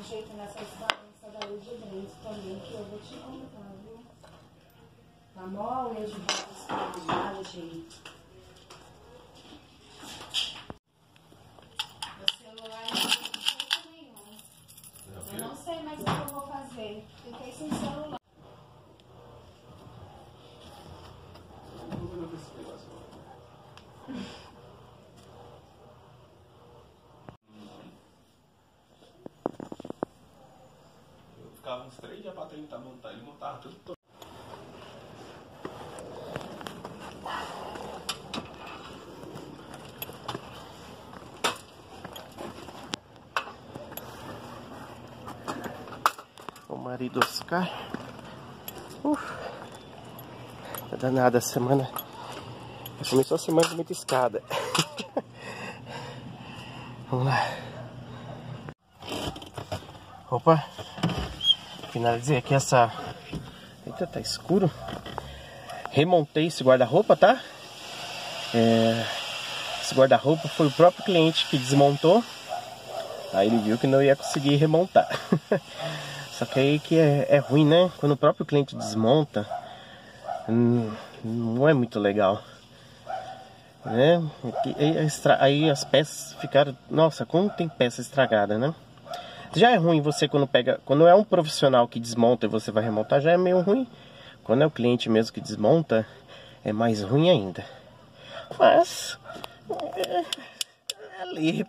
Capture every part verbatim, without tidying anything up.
um jeito nessa bagunça daí de dentro também, que eu vou te contar, viu? Tá mó unha de volta escravizada, gente. Meu celular não tem jeito nenhum. Eu não sei mais o que eu vou fazer. Fiquei sem celular. Ficava uns três dias pra tentar montar, ele montava tudo todo. O marido Oscar. Uf. Tá danada a semana. Começou a semana de muita escada. Vamos lá. Opa. Finalizei aqui essa... Eita, tá escuro. Remontei esse guarda-roupa, tá? É... Esse guarda-roupa foi o próprio cliente que desmontou. Aí ele viu que não ia conseguir remontar. Só que aí que é, é ruim, né? Quando o próprio cliente desmonta, não é muito legal, né? Aí as peças ficaram... Nossa, como tem peça estragada, né? Já é ruim você quando pega... Quando é um profissional que desmonta e você vai remontar, já é meio ruim. Quando é o cliente mesmo que desmonta, é mais ruim ainda. Mas... É, é ali...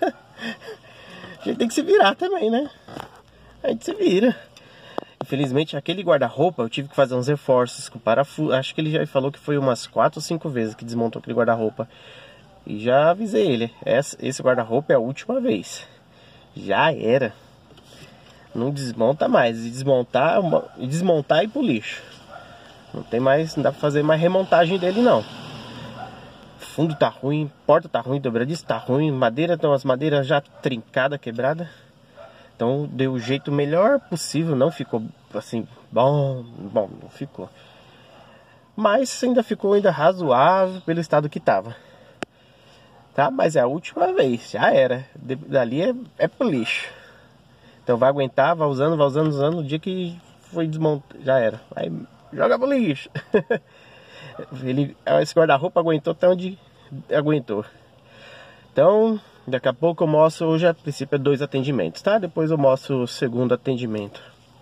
A gente tem que se virar também, né? A gente se vira. Infelizmente, aquele guarda-roupa, eu tive que fazer uns reforços com parafuso. Acho que ele já falou que foi umas quatro ou cinco vezes que desmontou aquele guarda-roupa. E já avisei ele. Esse guarda-roupa é a última vez. Já era. Não desmonta mais. E desmontar, e desmontar e ir pro lixo. Não tem mais, não dá pra fazer mais remontagem dele, não. Fundo tá ruim, porta tá ruim, dobradiça tá ruim, madeira, então as madeiras já trincadas, quebradas. Então deu o jeito melhor possível, não ficou assim, bom, bom, não ficou. Mas ainda ficou ainda razoável pelo estado que tava. Tá, mas é a última vez, já era. De, dali é, é pro lixo. Então vai aguentar, vai usando, vai usando, usando. O dia que foi desmontar, já era. Aí joga pro lixo. Ele, esse guarda-roupa aguentou até onde aguentou. Então, daqui a pouco eu mostro. Hoje a princípio é dois atendimentos, tá? Depois eu mostro o segundo atendimento.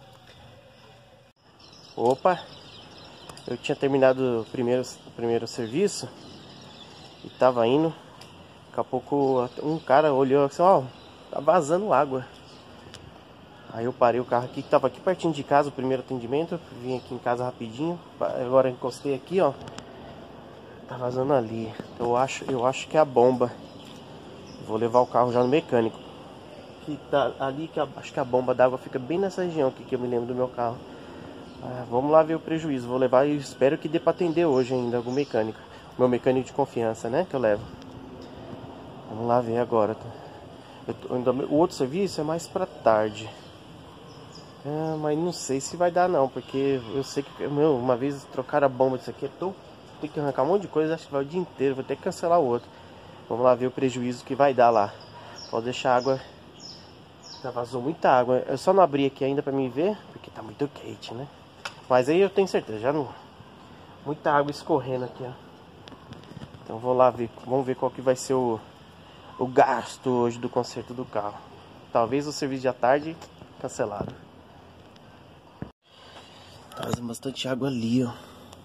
Opa! Eu tinha terminado o primeiro, o primeiro serviço e tava indo. Daqui a pouco um cara olhou assim, ó, tá vazando água. Aí eu parei o carro aqui, que tava aqui pertinho de casa, o primeiro atendimento. Vim aqui em casa rapidinho. Agora encostei aqui, ó. Tá vazando ali. Eu acho, eu acho que é a bomba. Vou levar o carro já no mecânico. Que tá ali, que a, acho que a bomba d'água fica bem nessa região aqui, que eu me lembro do meu carro. Ah, vamos lá ver o prejuízo. Vou levar e espero que dê pra atender hoje ainda algum mecânico. Meu mecânico de confiança, né? Que eu levo. Vamos lá ver agora. Eu tô, ainda, o outro serviço é mais pra tarde. É, mas não sei se vai dar não, porque eu sei que, meu, uma vez trocar a bomba disso aqui, eu tô, tem que arrancar um monte de coisa, acho que vai o dia inteiro, vou ter que cancelar o outro. Vamos lá ver o prejuízo que vai dar lá. Pode deixar a água, já vazou muita água, eu só não abri aqui ainda pra me ver, porque tá muito quente, né? Mas aí eu tenho certeza, já não, muita água escorrendo aqui, ó. Então vou lá ver, vamos ver qual que vai ser o, o gasto hoje do conserto do carro. Talvez o serviço de à tarde cancelado. Tá vazando bastante água ali, ó.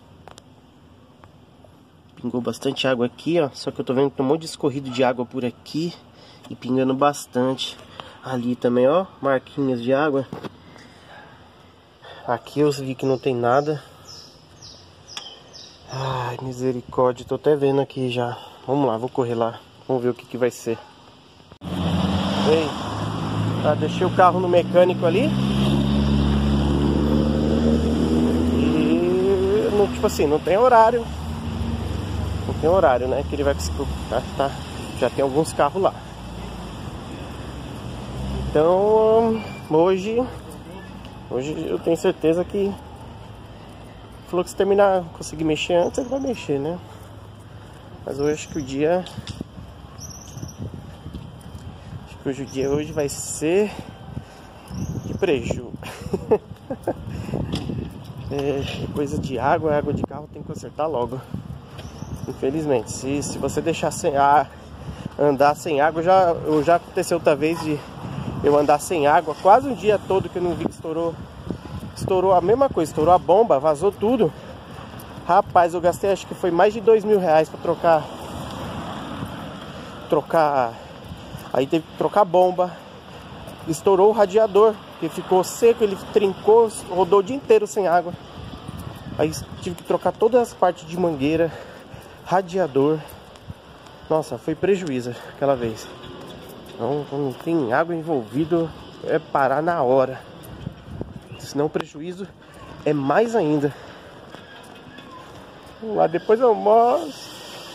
Pingou bastante água aqui, ó. Só que eu tô vendo que tem um monte de escorrido de água por aqui. E pingando bastante. Ali também, ó. Marquinhas de água. Aqui eu vi que não tem nada. Ai, misericórdia. Tô até vendo aqui já. Vamos lá, vou correr lá. Vamos ver o que que vai ser. Ei. Tá, deixei o carro no mecânico ali. Tipo assim, não tem horário. Não tem horário, né? Que ele vai tá, tá, já tem alguns carros lá. Então hoje Hoje eu tenho certeza que falou que se terminar, conseguir mexer antes, ele vai mexer, né? Mas hoje acho que o dia Acho que hoje o dia hoje vai ser preju. É, coisa de água, água de carro tem que consertar logo. Infelizmente, se, se você deixar sem a, andar sem água, já, já aconteceu outra vez de eu andar sem água, quase um dia todo que eu não vi que estourou. Estourou a mesma coisa, estourou a bomba, vazou tudo. Rapaz, eu gastei acho que foi mais de dois mil reais pra trocar. Trocar. Aí teve que trocar a bomba. Estourou o radiador, que ficou seco, ele trincou, rodou o dia inteiro sem água. Aí tive que trocar todas as partes de mangueira, radiador. Nossa, foi prejuízo aquela vez. Então, quando tem água envolvido, é parar na hora. Senão o prejuízo é mais ainda. Vamos lá, depois eu mostro.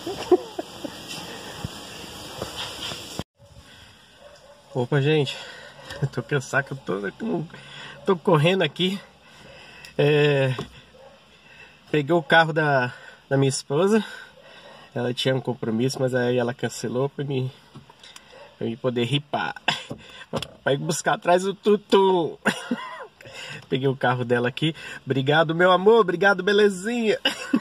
Opa, gente. Eu tô cansado que eu tô, tô correndo aqui. É, peguei o carro da, da minha esposa. Ela tinha um compromisso, mas aí ela cancelou pra mim, pra mim poder ripar. Vai buscar atrás do tutu. Peguei o carro dela aqui. Obrigado, meu amor. Obrigado, belezinha.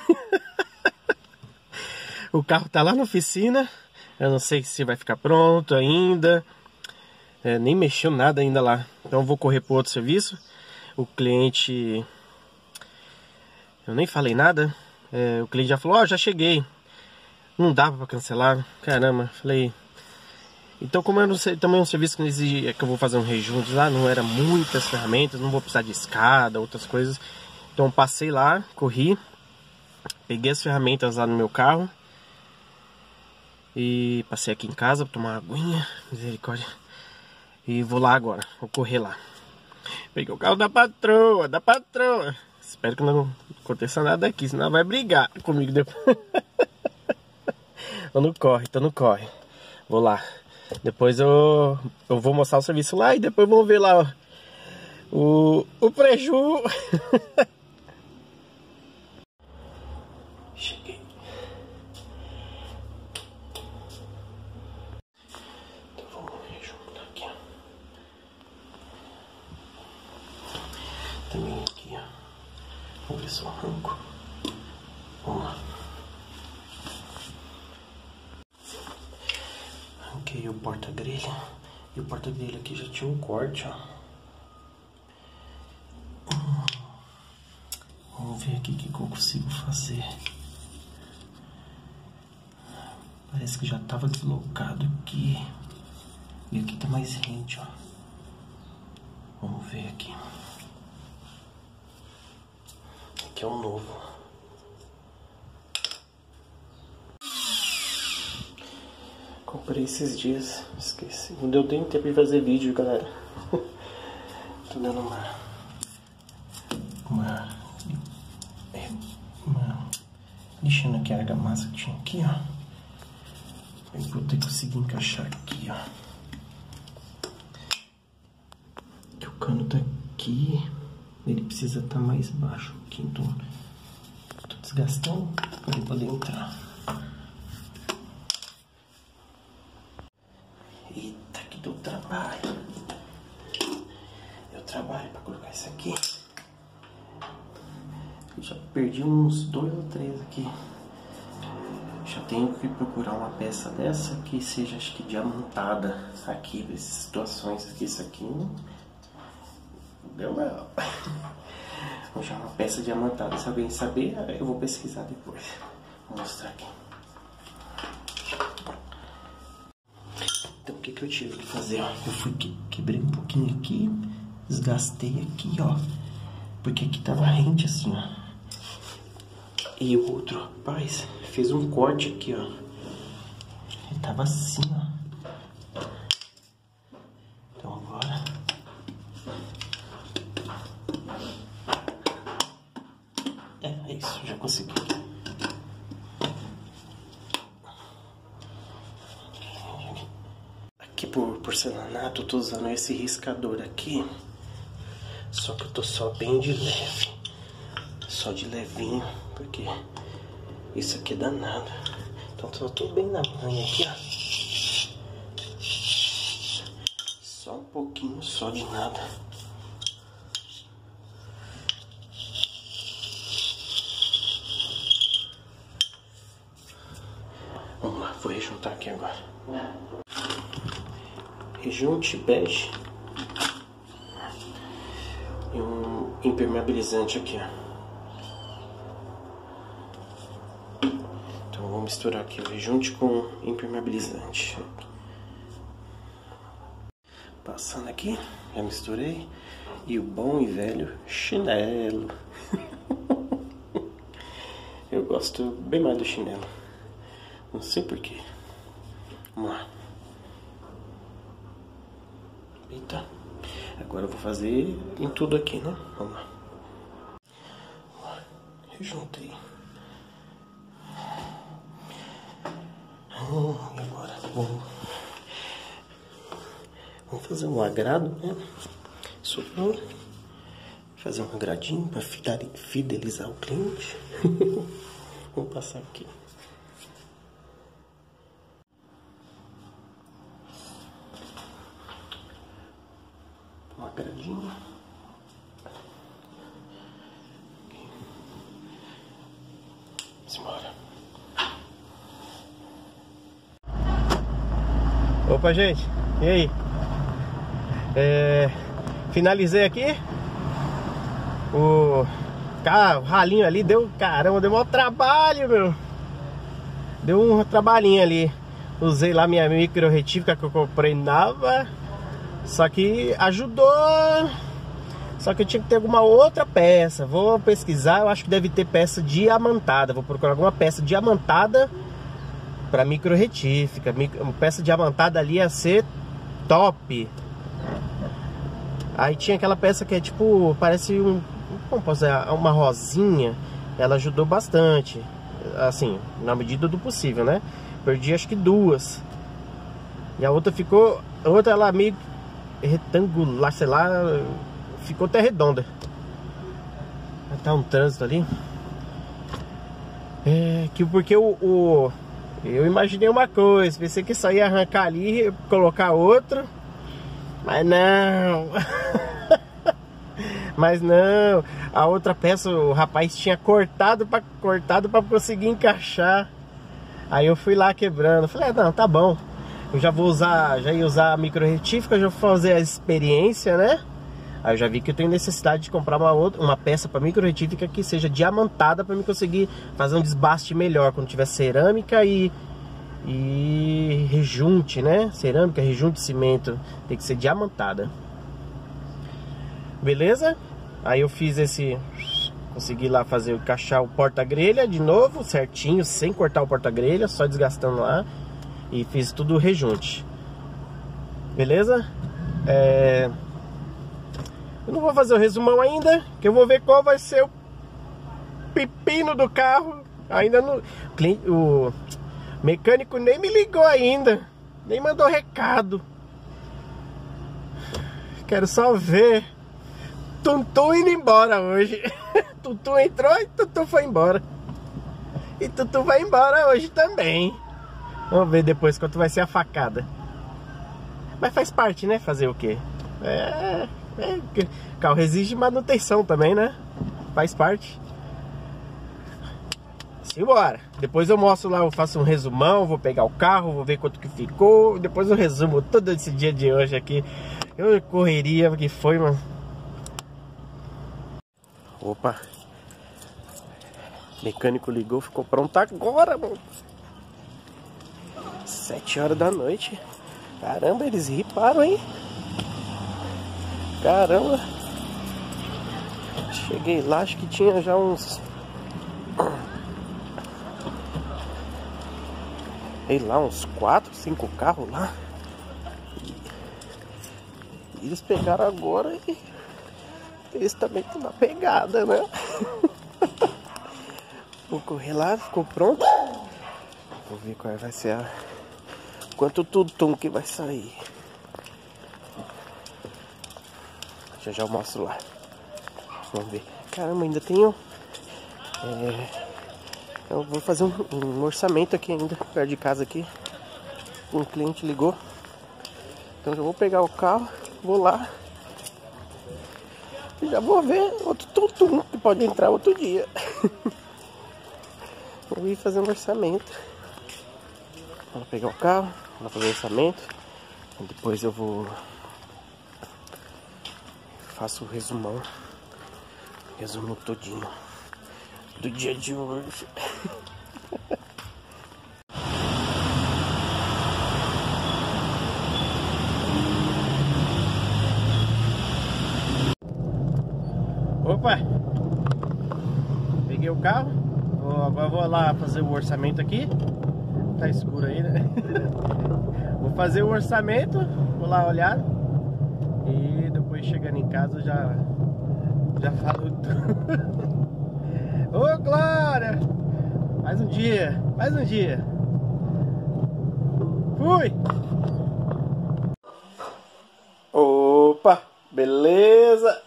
O carro tá lá na oficina. Eu não sei se vai ficar pronto ainda. É, nem mexeu nada ainda lá. Então eu vou correr para outro serviço. O cliente... Eu nem falei nada. É, o cliente já falou, ó, oh, já cheguei. Não dava para cancelar. Caramba, falei... Então como eu não sei, também é um serviço que exige que eu vou fazer um rejunte lá, não era muitas ferramentas, não vou precisar de escada, outras coisas. Então passei lá, corri, peguei as ferramentas lá no meu carro e passei aqui em casa para tomar uma aguinha, misericórdia. E vou lá agora, vou correr lá. Peguei o carro da patroa, da patroa. Espero que não aconteça nada aqui, senão ela vai brigar comigo depois. Então não corre, então não corre. Vou lá. Depois eu, eu vou mostrar o serviço lá e depois vamos ver lá ó, o, o preju. Cheguei. Então vamos ver junto aqui, ó. Também aqui, ó. Vamos ver se eu arranco. Vamos lá. Arranquei o porta-grelha. E o porta-grelha aqui já tinha um corte, ó. Hum. Vamos ver aqui o que eu consigo fazer. Parece que já estava deslocado aqui. E aqui tá mais rente, ó. Vamos ver aqui. Aqui é o novo. Comprei esses dias, esqueci. Não deu nem tempo de fazer vídeo, galera. Tô dando uma... Uma... uma lixando aqui a argamassa que tinha aqui, ó. Eu vou ter que conseguir encaixar aqui, ó. Que o cano tá aqui. Ele precisa estar tá mais baixo aqui, então... Tô desgastando para ele poder entrar. Eita, que deu trabalho. Deu trabalho pra colocar isso aqui. Eu já perdi uns dois ou três aqui. Já tenho que procurar uma peça dessa que seja, acho que diamantada aqui, essas situações aqui. Isso aqui não deu não. Vou achar uma peça diamantada. Se alguém saber, eu vou pesquisar depois. Vou mostrar aqui. Então o que que eu tive que fazer, ó? Eu fui que, quebrei um pouquinho aqui, desgastei aqui, ó, porque aqui tava rente assim, ó. E o outro, rapaz, fez um corte aqui, ó. Ele tava assim, ó. Então agora é, é isso, já consegui. Aqui por porcelanato eu tô usando esse riscador aqui. Só que eu tô só bem de leve. Só de levinho, porque isso aqui é danado. Então tô tudo bem na manha aqui, ó. Só um pouquinho, só de nada. vou rejuntar aqui agora. Rejunte bege e um impermeabilizante aqui, ó. Então vou misturar aqui o rejunte com impermeabilizante. Passando aqui, já misturei. E o bom e velho chinelo. Eu gosto bem mais do chinelo. Não sei porquê. Vamos lá. Eita. Agora eu vou fazer em tudo aqui, né? Vamos lá. Rejuntei. Hum, e agora? Vamos, vamos fazer um agrado, né? Sobrou. Fazer um agradinho para fidelizar o cliente. Vou passar aqui. Um agradinho. Vamos embora. Opa, gente. E aí? É... Finalizei aqui. O carro, o ralinho ali deu, caramba, deu maior trabalho, meu. Deu um trabalhinho ali. Usei lá minha micro retífica que eu comprei nova. Só que ajudou. Só que eu tinha que ter alguma outra peça. Vou pesquisar, eu acho que deve ter peça diamantada. Vou procurar alguma peça diamantada para micro retífica. Uma peça diamantada ali ia ser top. Aí tinha aquela peça que é tipo, parece um, como posso dizer, uma rosinha. Ela ajudou bastante, assim, na medida do possível, né? Perdi acho que duas. E a outra ficou, a outra ela meio retangular, sei lá, ficou até redonda. Tá um trânsito ali. É, que porque o, o eu imaginei uma coisa, pensei que só ia arrancar ali e colocar outro. Mas não. Mas não. A outra peça o rapaz tinha cortado para cortado para conseguir encaixar. Aí eu fui lá quebrando. Falei, ah, não, tá bom. Eu já vou usar, já ia usar a micro retífica, já vou fazer a experiência, né? Aí eu já vi que eu tenho necessidade de comprar uma outra, uma peça para micro retífica que seja diamantada para me conseguir fazer um desbaste melhor quando tiver cerâmica e E rejunte, né? Cerâmica, rejunte, cimento. Tem que ser diamantada. Beleza? Aí eu fiz esse... Consegui lá fazer, encaixar o porta-grelha de novo, certinho, sem cortar o porta-grelha, só desgastando lá. E fiz tudo rejunte. Beleza? É... Eu não vou fazer o resumão ainda, que eu vou ver qual vai ser o pepino do carro. Ainda não... O... O mecânico nem me ligou ainda, nem mandou recado. Quero só ver Tutu indo embora hoje. Tutu entrou e Tutu foi embora. E Tutu vai embora hoje também. Vamos ver depois quanto vai ser a facada. Mas faz parte, né? Fazer o quê? É, é, carro exige manutenção também, né? Faz parte. Simbora. Depois eu mostro lá, eu faço um resumão, vou pegar o carro, vou ver quanto que ficou. Depois eu resumo todo esse dia de hoje aqui. Eu correria, que foi, mano. Opa. Mecânico ligou, ficou pronto agora, mano. Sete horas da noite. Caramba, eles riparam, hein? Caramba. Cheguei lá, acho que tinha já uns... sei lá, uns quatro, cinco carros lá. E eles pegaram agora e eles também estão na pegada, né? Vou correr lá, ficou pronto. Vou ver qual vai ser a... quanto tutum que vai sair. Já já eu mostro lá. Vamos ver. Caramba, ainda tenho... É... Eu vou fazer um, um orçamento aqui ainda, perto de casa aqui. Um cliente ligou. Então já vou pegar o carro, vou lá. E já vou ver outro tutum que pode entrar outro dia. Vou ir fazer um orçamento. Vou pegar o carro, vou fazer o orçamento. Depois eu vou... faço o resumão. Resumo todinho do dia de hoje. Opa! Peguei o carro. Vou, agora vou lá fazer o orçamento aqui. Tá escuro aí, né? Vou fazer o orçamento. Vou lá olhar. E depois chegando em casa já... já falo tudo. Ô, Glória! Mais um dia, mais um dia. Fui! Opa, beleza?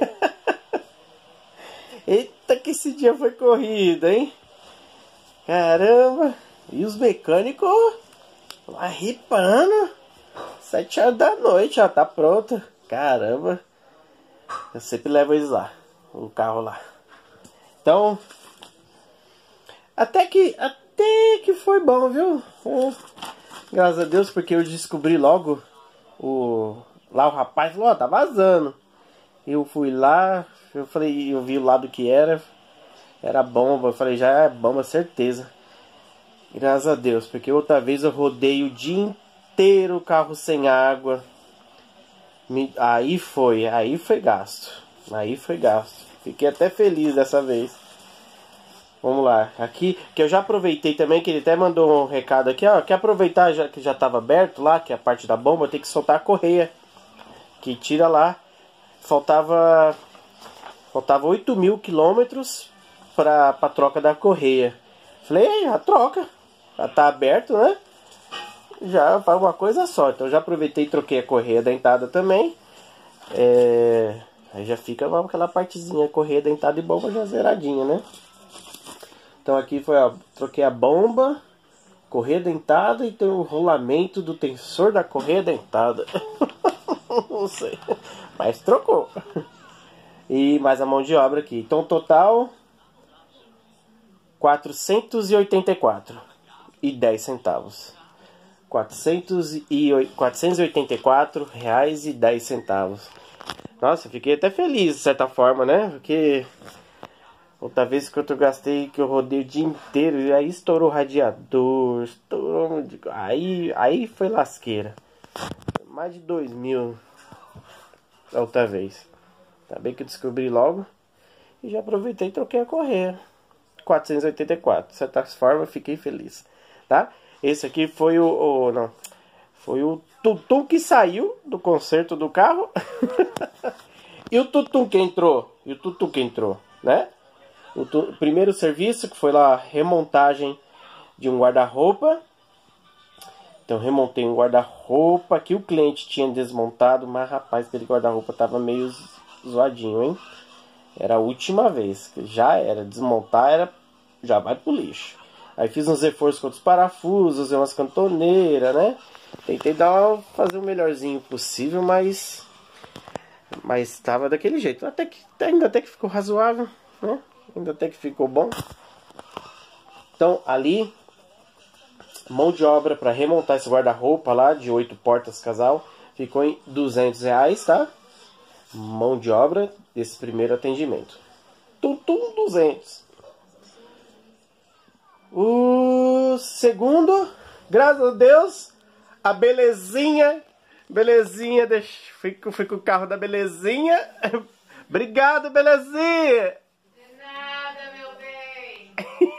Eita, que esse dia foi corrido, hein? Caramba! E os mecânicos lá ripando. Sete horas da noite, já tá pronto. Caramba! Eu sempre levo eles lá, o carro lá. Então, até que, até que foi bom, viu? É, graças a Deus, porque eu descobri logo, o, lá o rapaz falou, ó, tá vazando. Eu fui lá, eu falei, eu vi o lado que era, era bomba. Eu falei, já é bomba, certeza. Graças a Deus, porque outra vez eu rodei o dia inteiro o carro sem água. Me, aí foi, aí foi gasto. Aí foi gasto. Fiquei até feliz dessa vez. Vamos lá. Aqui, que eu já aproveitei também, que ele até mandou um recado aqui, ó. Quer aproveitar já que já estava aberto lá, que é a parte da bomba, tem que soltar a correia. Que tira lá. Faltava... Faltava oito mil quilômetros para a troca da correia. Falei, já troca. Já tá aberto, né? Já faz uma coisa só. Então já aproveitei e troquei a correia dentada também. É... Aí já fica aquela partezinha, correia dentada e bomba já zeradinha, né? Então aqui foi, ó, troquei a bomba, correia dentada e tem o rolamento do tensor da correia dentada. Não sei, mas trocou. E mais a mão de obra aqui. Então total quatrocentos e oitenta e quatro e dez centavos. quatrocentos e oitenta e quatro reais e dez centavos. Nossa, fiquei até feliz de certa forma, né? Porque outra vez que eu gastei, que eu rodei o dia inteiro, e aí estourou o radiador, estourou... Aí, aí foi lasqueira. Mais de dois mil da outra vez. Tá bem que eu descobri logo. E já aproveitei e troquei a correia. quatrocentos e oitenta e quatro. De certa forma, fiquei feliz. Tá? Esse aqui foi o... o não, foi o tutum que saiu do conserto do carro. E o tutum que entrou. E o tutum que entrou, né? O tu, primeiro serviço, que foi lá a remontagem de um guarda-roupa. Então remontei um guarda-roupa que o cliente tinha desmontado. Mas rapaz, aquele guarda-roupa tava meio zoadinho, hein? Era a última vez. Já era. Desmontar era... já vai pro lixo. Aí fiz uns reforços com outros parafusos, usei umas cantoneiras, né? Tentei dar, fazer o melhorzinho possível, mas... Mas estava daquele jeito. Até que, ainda até que ficou razoável, né? Ainda até que ficou bom. Então, ali... Mão de obra para remontar esse guarda-roupa lá, de oito portas casal, ficou em duzentos reais, tá? Mão de obra desse primeiro atendimento. Tudo duzentos. O segundo, graças a Deus, a belezinha, belezinha, deixa, fui, fui com o carro da belezinha. Obrigado, belezinha. De nada, meu bem.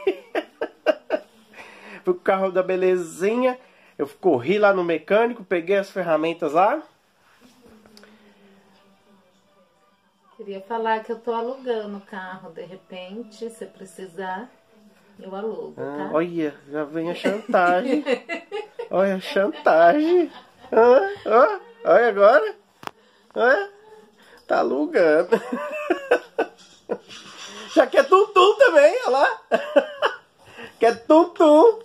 Fui com o carro da belezinha, eu corri lá no mecânico, peguei as ferramentas lá. Queria falar que eu tô alugando o carro, de repente, se precisar, eu alugo, tá? Ah, olha, já vem a chantagem. Olha a chantagem. Ah, ah, olha agora. Ah, tá alugando. Já quer tum-tum também, olha lá. Quer tum-tum.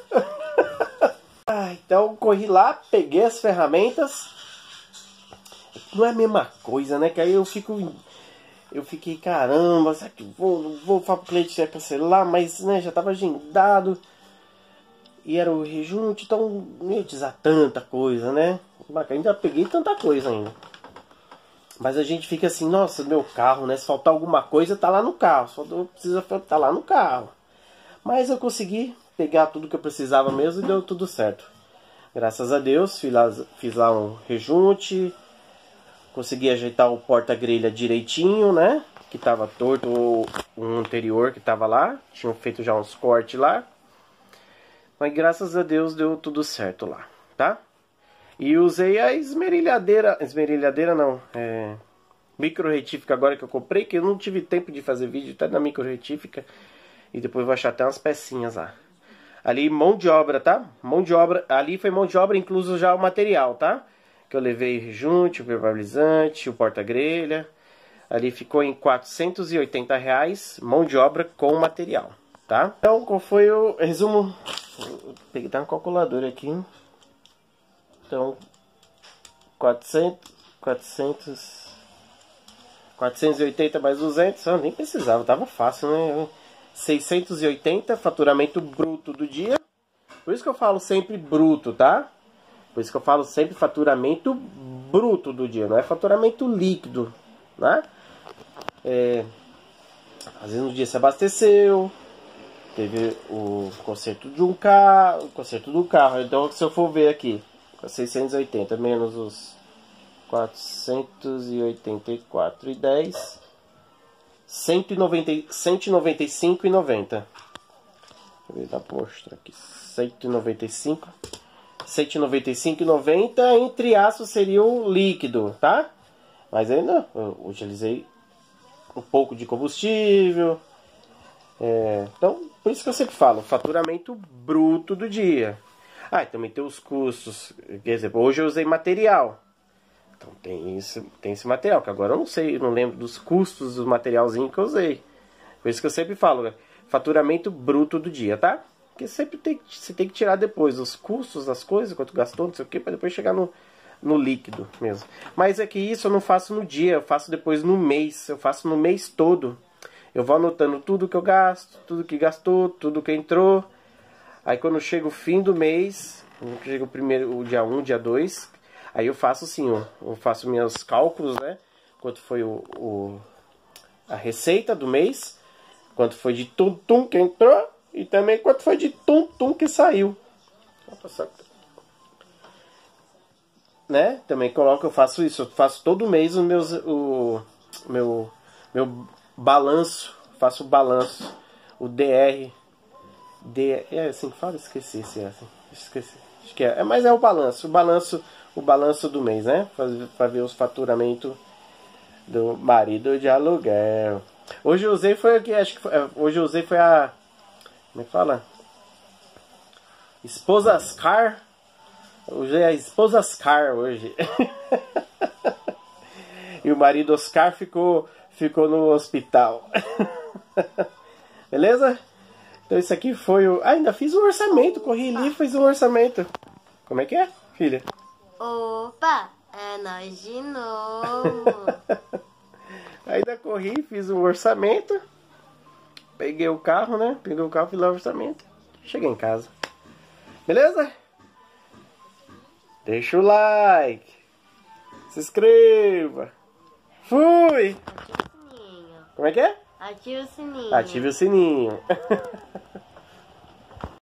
Ah, então corri lá, peguei as ferramentas. Não é a mesma coisa, né? Que aí eu fico... Eu fiquei, caramba, será que vou, não vou falar pro cliente se é cancelar, mas né, já tava agendado. e era o rejunte, então não ia utilizar tanta coisa, né? Ainda peguei tanta coisa ainda. Mas a gente fica assim, nossa, meu carro, né? Se faltar alguma coisa, tá lá no carro. Se faltar, precisa tá lá no carro. Mas eu consegui pegar tudo que eu precisava mesmo e deu tudo certo. Graças a Deus, fiz lá, fiz lá um rejunte. Consegui ajeitar o porta-grelha direitinho, né? Que tava torto, o um anterior que tava lá. Tinham feito já uns cortes lá. Mas graças a Deus deu tudo certo lá, tá? E usei a esmerilhadeira, esmerilhadeira não, é, micro retífica agora que eu comprei, que eu não tive tempo de fazer vídeo, tá na micro retífica. E depois vou achar até umas pecinhas lá. Ali mão de obra, tá? Mão de obra, ali foi mão de obra incluso já o material, tá? Que eu levei o rejunte, o permeabilizante, o porta-grelha. Ali ficou em quatrocentos e oitenta reais, mão de obra com material, tá? Então, qual foi o resumo? Vou pegar uma calculadora aqui. Então, quatrocentos, quatrocentos, quatrocentos e oitenta mais duzentos, eu nem precisava, tava fácil, né? seiscentos e oitenta, faturamento bruto do dia. Por isso que eu falo sempre bruto, tá? Por isso que eu falo sempre faturamento bruto do dia, não é faturamento líquido, né? É, às vezes no dia se abasteceu, teve o conserto de um carro, o conserto do carro. Então, se eu for ver aqui, seiscentos e oitenta menos os quatrocentos e oitenta e quatro e dez, cento e noventa, cento e noventa e cinco e noventa. Deixa eu ver, dá pra mostrar aqui. cento e noventa e cinco, cento e noventa e cinco e noventa, entre aspas, seria o líquido, tá? Mas ainda eu utilizei um pouco de combustível. É, então, por isso que eu sempre falo, faturamento bruto do dia. Ah, e também tem os custos. Quer dizer, hoje eu usei material. Então tem esse, tem esse material, que agora eu não sei, eu não lembro dos custos do materialzinho que eu usei. Por isso que eu sempre falo, né? Faturamento bruto do dia, tá? Porque sempre tem, você tem que tirar depois os custos das coisas, quanto gastou, não sei o que, para depois chegar no, no líquido mesmo. Mas é que isso eu não faço no dia, eu faço depois no mês, eu faço no mês todo. Eu vou anotando tudo que eu gasto, tudo que gastou, tudo que entrou. Aí quando chega o fim do mês, chega o primeiro, o dia um, dia dois, aí eu faço assim, ó, eu faço meus cálculos, né? Quanto foi o, o a receita do mês, quanto foi de tum-tum que entrou e também quanto foi de tum-tum que saiu. Né? Também coloco, eu faço isso, eu faço todo mês os meus, o meu, meu balanço, faço o balanço, o D R. D, é assim que fala? Esqueci se é assim. Esqueci. Acho que é. é. Mas é o balanço. O balanço, o balanço do mês, né? Para ver os faturamentos do marido de aluguel. Hoje eu usei foi aqui, acho que foi, hoje eu usei foi a. Como é que fala? Esposas Car. Usei a Esposas Car hoje. E o marido Oscar ficou, ficou no hospital. Beleza? Então isso aqui foi o... Ah, ainda fiz um orçamento. Corri ali e fiz um orçamento. Como é que é, filha? Opa, é nós de novo. Ainda corri, fiz um orçamento. Peguei o carro, né? Peguei o carro, fiz lá o orçamento. Cheguei em casa. Beleza? Deixa o like. Se inscreva. Fui! Ative o sininho. Como é que é? Ative o sininho. Ative o sininho.